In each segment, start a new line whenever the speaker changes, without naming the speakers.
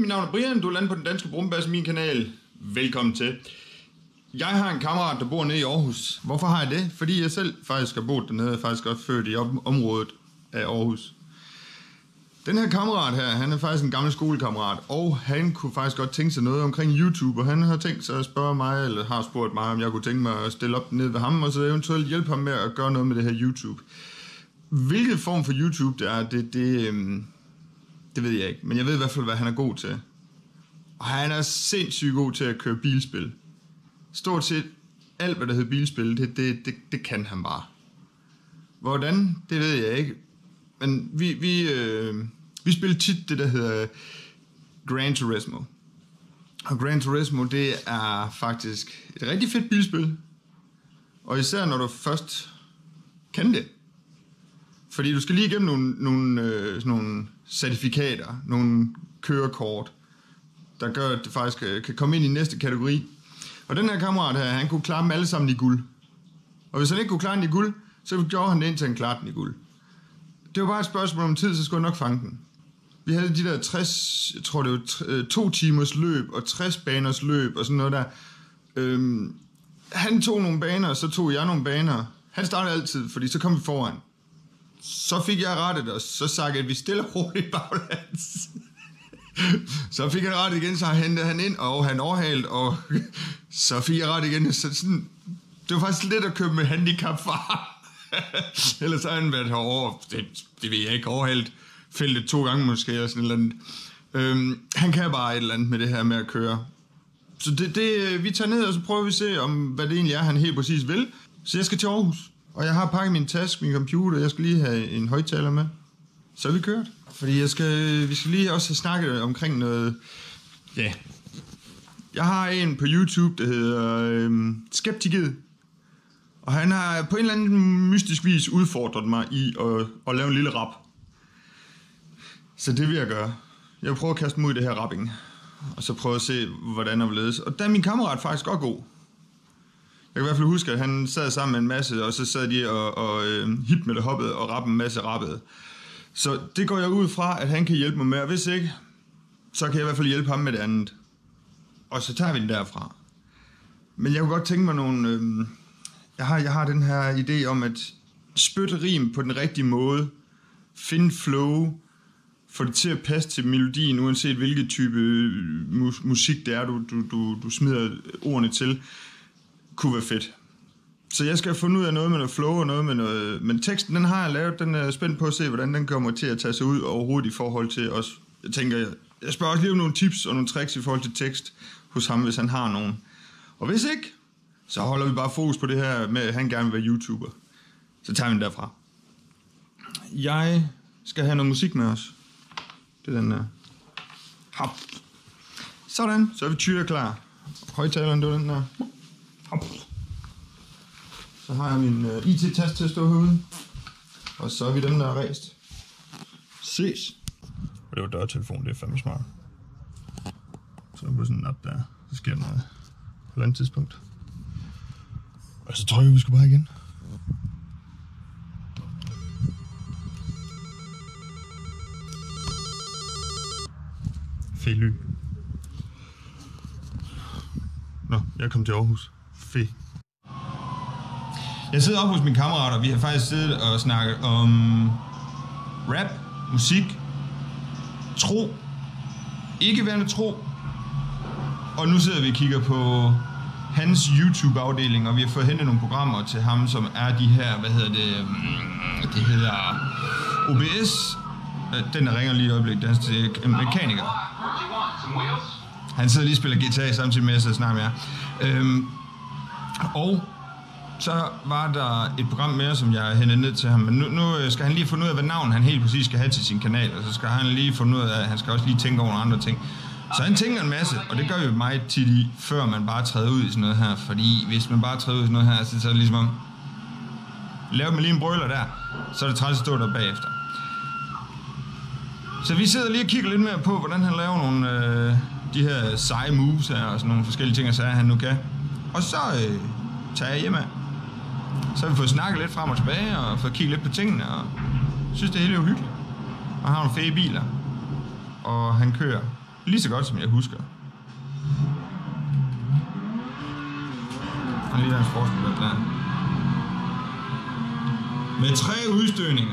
navn er Brian, du er landet på den danske brumbasse, min kanal. Velkommen til. Jeg har en kammerat, der bor nede i Aarhus. Hvorfor har jeg det? Fordi jeg selv faktisk har boet dernede, og faktisk også født i området af Aarhus. Den her kammerat her, han er faktisk en gammel skolekammerat, og han kunne faktisk godt tænke sig noget omkring YouTube, og han har tænkt sig at spørge mig, eller har spurgt mig, om jeg kunne tænke mig at stille op ned ved ham, og så eventuelt hjælpe ham med at gøre noget med det her YouTube. Hvilken form for YouTube det er, det ved jeg ikke, men jeg ved i hvert fald, hvad han er god til. Og han er sindssygt god til at køre bilspil. Stort set alt, hvad der hedder bilspil, det kan han bare. Hvordan? Det ved jeg ikke. Men vi spiller tit det, der hedder Gran Turismo. Og Gran Turismo, det er faktisk et rigtig fedt bilspil. Og især når du først kan det. Fordi du skal lige igennem nogle certifikater, nogle kørekort, der gør, at det faktisk kan komme ind i næste kategori. Og den her kammerat her, han kunne klare dem alle sammen i guld. Og hvis han ikke kunne klare den i guld, så gjorde han det indtil han klarede den i guld. Det var bare et spørgsmål om tid, så skulle jeg nok fange den. Vi havde de der 60, jeg tror det var 2 timers løb og 60 baners løb og sådan noget der. Han tog nogle baner, og så tog jeg nogle baner. Han startede altid, fordi så kom vi foran. Så fik jeg rettet, og så sakkede vi stille og roligt baglands. Så fik jeg rettet igen, så hentede han ind, og han overhalede, og så fik jeg rettet igen. Så sådan, det var faktisk lidt at købe med handicapfar. Ellers har han været herovre, det ved jeg ikke, overhældt feltet 2 gange måske, eller sådan et eller andet. Han kan bare et eller andet med det her med at køre. Så vi tager ned, og så prøver vi at se, om hvad det egentlig er, han helt præcis vil. Så jeg skal til Aarhus, og jeg har pakket min taske, min computer, jeg skal lige have en højttaler med. Så er vi kørt. Fordi vi skal lige også have snakket omkring noget. Ja. Jeg har en på YouTube, der hedder Skeptiket. Og han har på en eller anden mystisk vis udfordret mig i at lave en lille rap. Så det vil jeg gøre. Jeg vil prøve at kaste mig ud i det her rapping. Og så prøve at se, hvordan det ledes. Og der er min kammerat faktisk godt god. Jeg kan i hvert fald huske, at han sad sammen med en masse, og så sad de og hip med det hoppede og rappede en masse rappede. Så det går jeg ud fra, at han kan hjælpe mig med, og hvis ikke, så kan jeg i hvert fald hjælpe ham med det andet. Og så tager vi den derfra. Men jeg kunne godt tænke mig nogle... Jeg har den her idé om at spytte rim på den rigtige måde, finde flow, få det til at passe til melodien, uanset hvilket type musik det er, du smider ordene til, kunne være fedt. Så jeg skal finde ud af noget med noget flow og noget med noget... Men teksten, den har jeg lavet, den er spændt på at se, hvordan den kommer til at tage sig ud overhovedet i forhold til os. Jeg tænker, jeg spørger også lige om nogle tips og nogle tricks i forhold til tekst hos ham, hvis han har nogen. Og hvis ikke, så holder vi bare fokus på det her med, at han gerne vil være YouTuber. Så tager vi den derfra. Jeg skal have noget musik med os. Det er den der. Hop. Sådan, så er vi tyre klar. Højtaleren, det var den der. Hop. Så har jeg min IT-tast til at stå herude. Og så er vi dem, der er ræst. Ses. Og det var dørtelefonen, det er fandme smart. Så er på sådan en app der. Så sker der noget på et eller andet tidspunkt. Og så trykker vi sgu bare igen. Fæ-ly. Nå, jeg kom til Aarhus. Fæ. Jeg sidder oppe hos mine kammerater, og vi har faktisk siddet og snakket om rap, musik, tro, ikke værende tro. Og nu sidder vi og kigger på hans YouTube-afdeling, og vi har fået hentet nogle programmer til ham, som er de her, det hedder OBS. Den der ringer lige et øjeblik, den er mekaniker. Han sidder lige og spiller guitar samtidig med, så snakker med jer. Og så var der et program mere, som jeg hentede ned til ham, men nu skal han lige finde ud af, hvad navn han helt præcis skal have til sin kanal, og så skal han lige finde ud af, at han skal også lige tænke over nogle andre ting. Så han tænker en masse, og det gør jo meget tit i, før man bare træder ud i sådan noget her, fordi hvis man bare træder ud i sådan noget her, så er det ligesom om, laver man lige en brøler der, så er det træt at stå der bagefter. Så vi sidder lige og kigger lidt mere på, hvordan han laver nogle de her seje moves her, og sådan nogle forskellige ting, han nu kan. Og så tager jeg hjem af. Så har vi fået snakket lidt frem og tilbage, og fået kigget lidt på tingene, og synes det hele er hyggeligt. Og han har nogle fede biler, og han kører lige så godt, som jeg husker. Og lige der en sportsbil der. Med 3 udstødninger.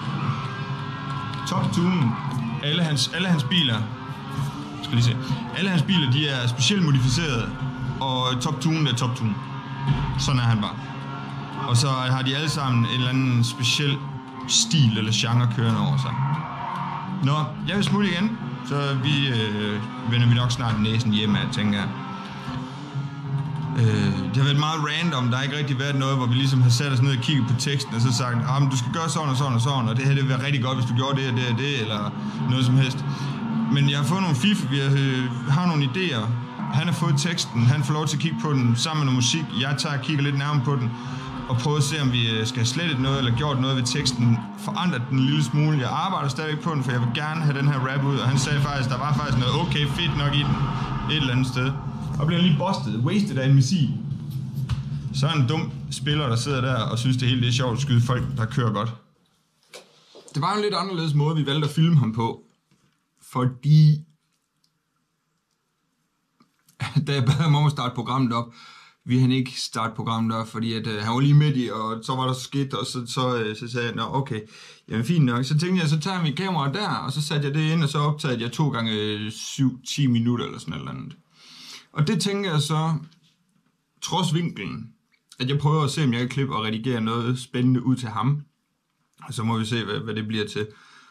Top tunen. Alle hans biler. Skal lige se. Alle hans biler, de er specielt modificerede. Og top tunen er top tune. Sådan er han bare. Og så har de alle sammen en eller anden speciel stil eller genre kørende over sig. Nå, jeg vil smutte igen. Så vender vi nok snart næsen hjemme, tænker jeg. Det har været meget random. Der har ikke rigtig været noget, hvor vi ligesom har sat os ned og kigget på teksten og så sagt, men du skal gøre sådan og sådan og sådan, og det her det vil være rigtig godt, hvis du gjorde det og det og det, eller noget som helst. Men jeg har fået nogle fif, vi har nogle idéer. Han har fået teksten, han får lov til at kigge på den sammen med noget musik. Jeg tager og kigger lidt nærmere på den, og prøver at se, om vi skal have slettet noget, eller gjort noget ved teksten, forandret den en lille smule. Jeg arbejder stadig på den, for jeg vil gerne have den her rap ud, og han sagde faktisk, der var faktisk noget okay fedt nok i den, et eller andet sted. Og bliver lige busted, wasted af en missil. Så er en dum spiller, der sidder der og synes, det hele det er sjovt at skyde folk, der kører godt. Det var en lidt anderledes måde, vi valgte at filme ham på. Fordi da jeg bad ham om at starte programmet op, ville han ikke starte programmet op, fordi at, han var lige midt i, og så var der skidt, og så sagde jeg, nå okay, jamen fint nok. Så tænkte jeg, så tager jeg mit kamera der, og så satte jeg det ind, og så optagede jeg 2 gange 7-10 minutter eller sådan noget andet. Og det tænker jeg så, trods vinklen, at jeg prøver at se, om jeg kan klippe og redigere noget spændende ud til ham. Og så må vi se, hvad det bliver til.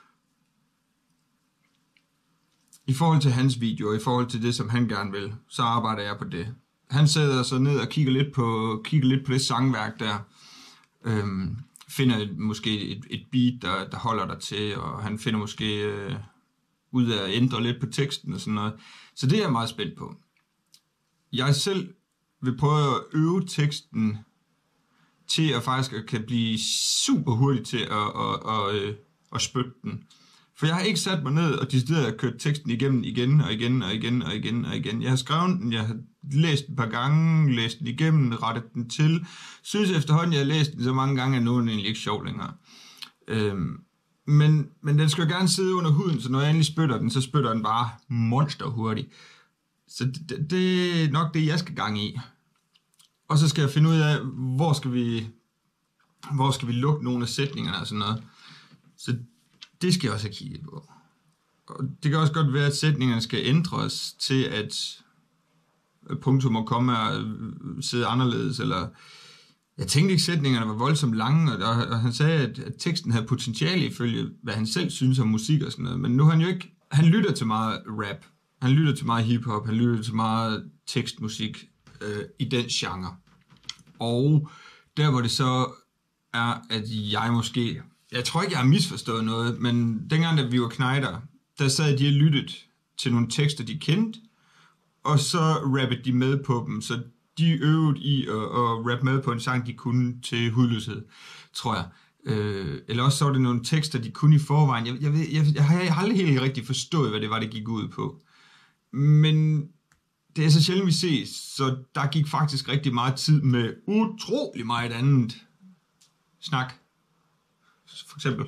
I forhold til hans video, og i forhold til det, som han gerne vil, så arbejder jeg på det. Han sætter sig ned og kigger lidt på det sangværk der. Finder måske et beat, der holder der til, og han finder måske ud af at ændre lidt på teksten og sådan noget. Så det er jeg meget spændt på. Jeg selv vil prøve at øve teksten til at faktisk kan blive super hurtigt til at spytte den. For jeg har ikke sat mig ned og decideret kørt teksten igennem igen og igen og igen og igen og igen. Jeg har skrevet den, jeg har læst den et par gange, læst den igennem, rettet den til. Synes efterhånden, jeg har læst den så mange gange, at nu er den egentlig ikke sjov længere. Men den skal jo gerne sidde under huden, så når jeg endelig spytter den, så spytter den bare monster hurtigt. Så det er nok det, jeg skal gang i. Og så skal jeg finde ud af, hvor skal vi lukke nogle af sætningerne og sådan noget. Så det skal jeg også have kigget på. Og det kan også godt være, at sætningerne skal ændres til, at punktum og komma sidder anderledes. Eller jeg tænkte ikke, at sætningerne var voldsomt lange, og han sagde, at teksten havde potentiale ifølge, hvad han selv synes om musik og sådan noget. Men nu er han jo ikke... Han lytter til meget rap. Han lytter til meget hiphop. Han lytter til meget tekstmusik i den genre. Og der, hvor det så er, at jeg måske... Jeg tror ikke, jeg har misforstået noget, men dengang, da vi var knejder, der sad de og lyttede til nogle tekster, de kendte, og så rappede de med på dem, så de øvede i at rappe med på en sang, de kunne til hudløshed, tror jeg. Eller også så var det nogle tekster, de kunne i forvejen. Jeg har aldrig helt rigtig forstået, hvad det var, det gik ud på. Men det er så sjældent, vi ses, så der gik faktisk rigtig meget tid med utrolig meget andet snak. For eksempel.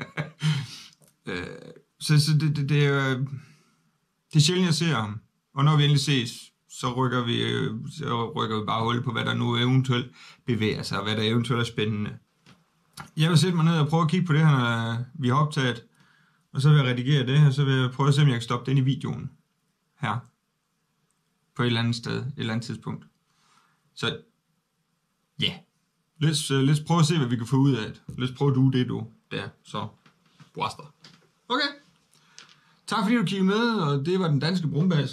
Så det er sjældent, jeg ser ham. Og når vi endelig ses, så rykker vi bare hul på, hvad der nu eventuelt bevæger sig, og hvad der eventuelt er spændende. Jeg vil sætte mig ned og prøve at kigge på det her, vi har optaget, og så vil jeg redigere det, og så vil jeg prøve at se, om jeg kan stoppe den i videoen. Her. På et eller andet sted, et eller andet tidspunkt. Så, ja. Yeah. Lad os prøve at se, hvad vi kan få ud af det. Lad os prøve at do det, du. Der, så. Blaster. Okay. Tak fordi du kiggede med, og det var den danske brumbasse.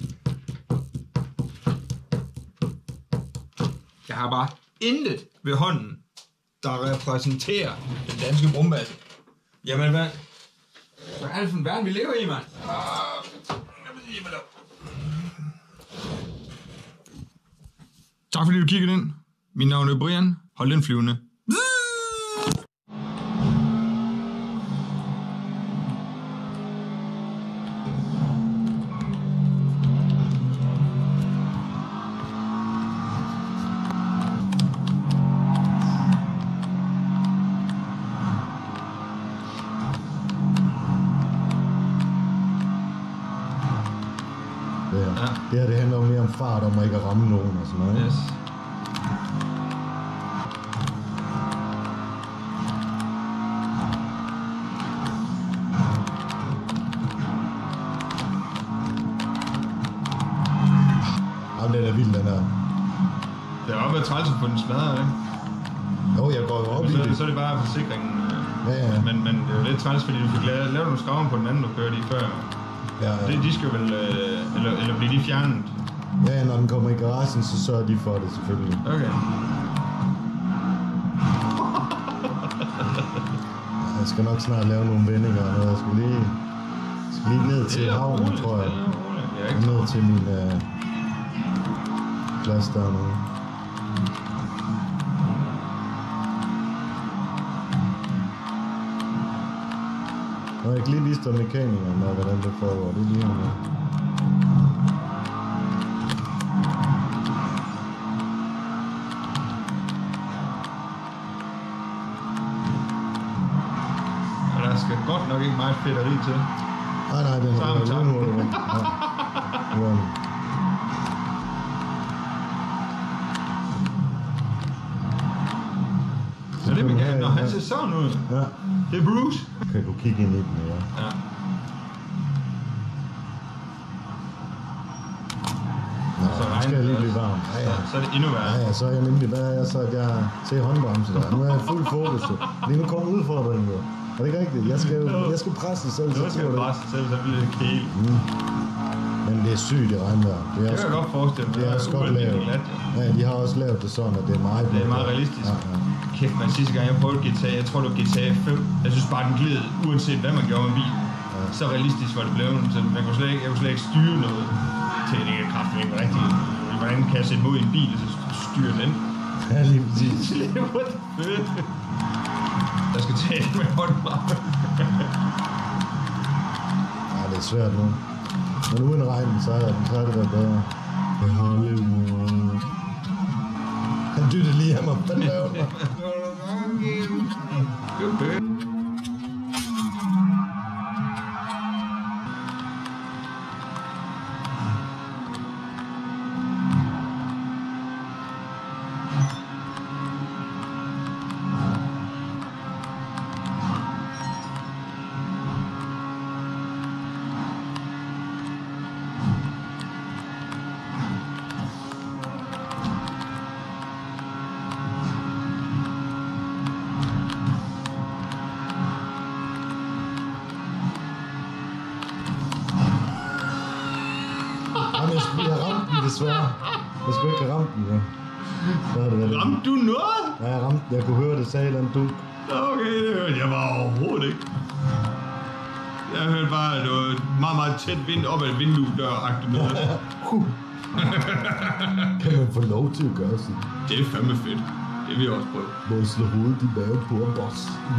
Jeg har bare intet ved hånden, der repræsenterer den danske brumbasse. Jamen hvad er det for en verden, vi lever i, mand? Tak fordi du kiggede ind. Mit navn er Brian. Hold den flyvende.
Det her, det handler jo mere om fart, om at ikke at ramme nogen og sådan noget.
Yes.
Jamen, den er vild, den her.
Det har også været træls at få den smadret, ikke?
Jo, jeg går jo op i det.
Så er det bare forsikringen.
Ja.
Men det er jo lidt træls, fordi du fik lavet nogle skraver på den anden, du kørte i før.
Ja.
De skal vel... Eller bliver de fjernet?
Ja, når den kommer i garagen, så sørger de for det selvfølgelig.
Okay.
Jeg skal nok snart lave nogle vendinger, og jeg skal lige ned til havnen, tror jeg.
Jeg er ikke
ned til min plads dernede. Nå, jeg kan lige vise dig mekanikeren, hvordan det foregår. Det er lige her.
Der skal godt nok ikke meget fedteri til.
Nej, den er lynhurtig. Ja.
Så det kan når han ser sådan ud.
Ja.
Det er Bruce.
Kan du kigge ind i den, ja.
Ja.
Nå, så skal jeg lige blive varm. Ja.
Så er det endnu værre.
Ja, så er jeg nemlig, hvad er jeg så, at jeg ser håndbremse der. Nu er jeg fuld fokus. Lige nu kommer udfordringen jo. Er det ikke rigtigt? Jeg skal presse selv.
Du skal presse selv, så bliver det kæle.
Men det er sygt i regnvejr.
Det kan jeg godt forestille mig.
Det er også godt lavet. Ja, de har også lavet det sådan, at det er meget...
Det er meget realistisk.
Ja.
Kæft, man, sidste gang jeg prøvede GTA, jeg tror det var GTA 5. Jeg synes bare, den gled, uanset hvad man gjorde med bilen. Ja. Så realistisk var det blevet, så jeg kunne slet ikke styre noget. Til det ikke kraftigt, ikke rigtigt. Hvordan kan jeg sætte mod i en bil, og så styre den?
Ja, lige præcis.
What the fuck? Der skal tale med håndbremse.
Ja, det er svært nu. Men uden regnen, så er det været bedre. Hollywood. Han dyttede lige af mig. Den lavede mig. Jeg ramte den desværre. Jeg skulle ikke have ramt den, ja.
Ramte du noget?
Ja, jeg ramte den. Jeg kunne høre, det sagde et eller andet dunk.
Okay, det hørte jeg bare overhovedet ikke. Jeg hørte bare, at det var meget, meget tæt vind op ad et vinduedør-agtigt noget.
Kan man få lov til at gøre sådan?
Det er fandme fedt. Det vil jeg også prøve.
Må jeg slå hovedet i maven på en boss?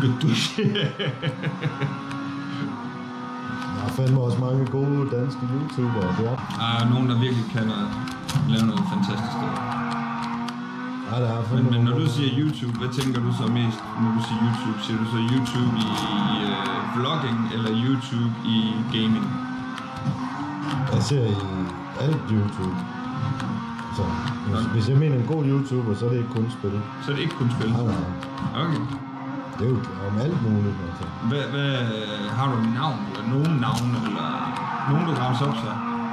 Der er fandme også mange gode danske YouTubere. Der
er nogen, der virkelig kan lave noget fantastisk der.
Ja, der er fandme
men når du siger YouTube, hvad tænker du så mest, når du siger YouTube? Siger du så YouTube i vlogging, eller YouTube i gaming?
Jeg ser i alt YouTube. Så hvis jeg mener en god YouTuber, så er det ikke kun spil.
Så er det ikke kun spil?
Nej.
Okay.
Det er jo om alt muligt, altså.
Hvad har du en navn, eller nogen navne, eller nogen, du rammer op så?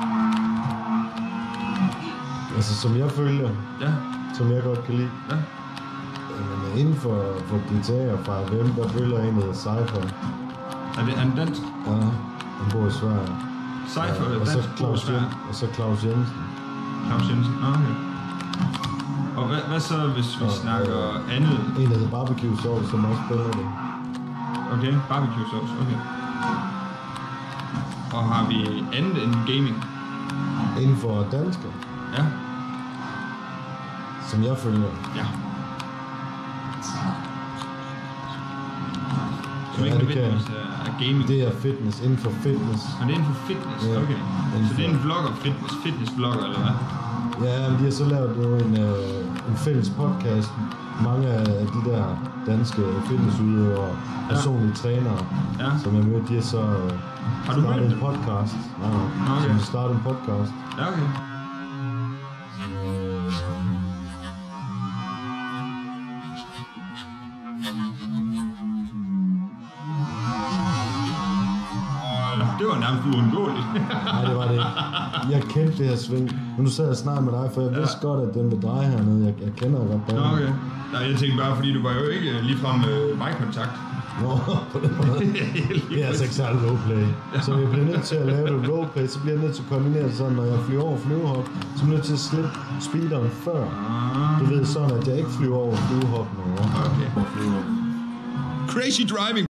Altså, som jeg følger, som jeg godt kan lide.
Ja.
Men inden for GTA og Fire Emblem, der følger en, der hedder Cypher.
Er det en dansk?
Ja, han bor i Sverige.
Cypher er
dansk, og så Claus Jensen.
Claus Jensen, okay. Og hvad så, hvis vi snakker andet?
En, der hedder Barbecue Sauce, som også spiller det.
Okay, Barbecue Sauce, okay. Og har vi andet end gaming?
Inden for dansker?
Ja.
Som jeg følger?
Ja.
Ja, det kan jeg.
Gaming.
Det er fitness, inden for fitness.
Og det er inden for fitness,
ja.
Okay. Så det er en vlogger, fitnessblogger, eller hvad?
Ja, de har så lavet en fælles podcast. Mange af de der danske fitnessudøvere, personlige trænere, som jeg mødte, de har så startet en podcast. Nej, okay. Som startet en podcast.
Ja, okay. var nærmest uundgåeligt.
Nej, det var det ikke. Jeg kendte det her sving. Men nu sad jeg snart med dig, for jeg vidste godt, at den vil dreje hernede. Jeg kender godt banen.
Okay. Nej, jeg tænkte bare, fordi du var jo ikke ligefrem vejkontakt.
Nå, på den måde. Det er altså ikke særlig roleplay. Så jeg bliver nødt til at lave det roleplay, så bliver jeg nødt til at koordinere det sådan, når jeg flyver over flyvehop, så bliver jeg nødt til at slippe speederen før. Du ved sådan, at jeg ikke flyver over flyvehoppen over.
Okay. Crazy driving.